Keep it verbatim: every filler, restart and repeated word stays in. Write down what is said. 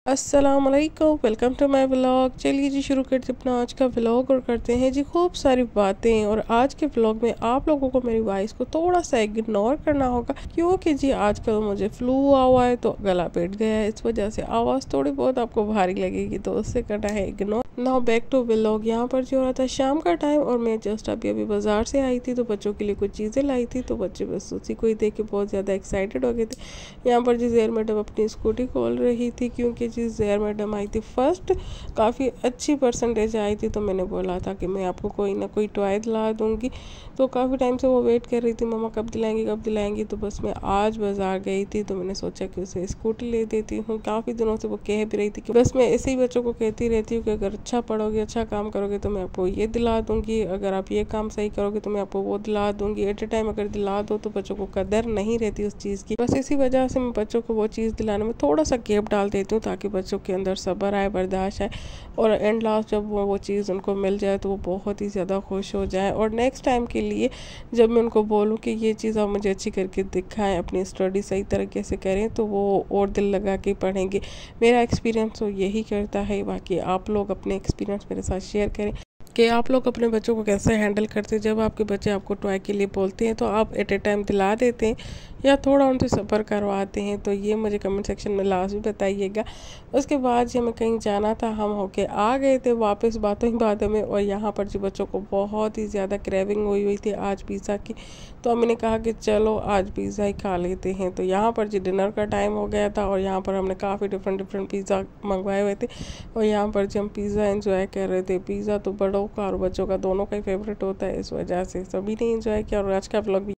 अस्सलाम वालेकुम, welcome to my vlog. चलिए जी शुरू करते अपना आज का व्लॉग और करते हैं जी खूब सारी बातें। और आज के व्लॉग में आप लोगों को मेरी वॉइस को थोड़ा सा इग्नोर करना होगा क्योंकि जी आजकल मुझे फ्लू हुआ हुआ है तो गला बैठ गया है, इस वजह से आवाज़ थोड़ी बहुत आपको भारी लगेगी, तो उससे करना है ignore. Now back to vlog. यहाँ पर जो हो रहा था शाम का टाइम और मैं जस्ट अभी अभी बाज़ार से आई थी तो बच्चों के लिए कुछ चीज़ें लाई थी, तो बच्चे बस उसी को ही देख के बहुत ज़्यादा एक्साइटेड हो गए थे। यहाँ पर जी जैर मैडम अपनी स्कूटी खोल रही थी क्योंकि जी जैर मैडम आई थी फर्स्ट, काफ़ी अच्छी परसेंटेज आई थी, तो मैंने बोला था कि मैं आपको कोई ना कोई टॉय दिला दूँगी। तो काफ़ी टाइम से वो वेट कर रही थी, मम्मा कब दिलाएंगी कब दिलाएंगी। तो बस मैं आज बाज़ार गई थी तो मैंने सोचा कि उसे स्कूटी ले देती हूँ। काफ़ी दिनों से वो कह भी रही थी कि बस मैं ऐसे ही बच्चों को कहती रहती हूँ कि अगर अच्छा पढ़ोगे अच्छा काम करोगे तो मैं आपको ये दिला दूँगी, अगर आप ये काम सही करोगे तो मैं आपको वो दिला दूँगी। एट ए टाइम अगर दिला दो तो बच्चों को कदर नहीं रहती उस चीज़ की। बस इसी वजह से मैं बच्चों को वो चीज़ दिलाने में थोड़ा सा गैप डाल देती हूँ ताकि बच्चों के अंदर सब्र आए, बर्दाश्त आए, और एंड लास्ट जब वो वो चीज़ उनको मिल जाए तो वो बहुत ही ज़्यादा खुश हो जाए। और नेक्स्ट टाइम के लिए जब मैं उनको बोलूँ कि ये चीज़ आप मुझे अच्छी करके दिखाएं, अपनी स्टडी सही तरीके से करें, तो वो और दिल लगा के पढ़ेंगे। मेरा एक्सपीरियंस तो यही करता है। बाकी आप लोग अपने एक्सपीरियंस मेरे साथ शेयर करें कि आप लोग अपने बच्चों को कैसे हैंडल करते हैं। जब आपके बच्चे आपको टॉय के लिए बोलते हैं तो आप एट ए टाइम दिला देते हैं या थोड़ा उनसे सफ़र करवाते हैं, तो ये मुझे कमेंट सेक्शन में लाजमी बताइएगा। उसके बाद जब हमें कहीं जाना था, हम होके आ गए थे वापस बातों ही बातों में, और यहाँ पर जो बच्चों को बहुत ही ज़्यादा क्रेविंग हुई हुई थी आज पिज़्ज़ा की, तो अम्मी ने कहा कि चलो आज पिज़्ज़ा ही खा लेते हैं। तो यहाँ पर जी डिनर का टाइम हो गया था और यहाँ पर हमने काफ़ी डिफरेंट डिफरेंट पिज़्ज़ा मंगवाए हुए थे और यहाँ पर जब हम पिज़्ज़ा एंजॉय कर रहे थे। पिज़्ज़ा तो बड़ों का और बच्चों का दोनों का ही फेवरेट होता है, इस वजह से सभी ने एंजॉय किया। और आज का व्लॉग भी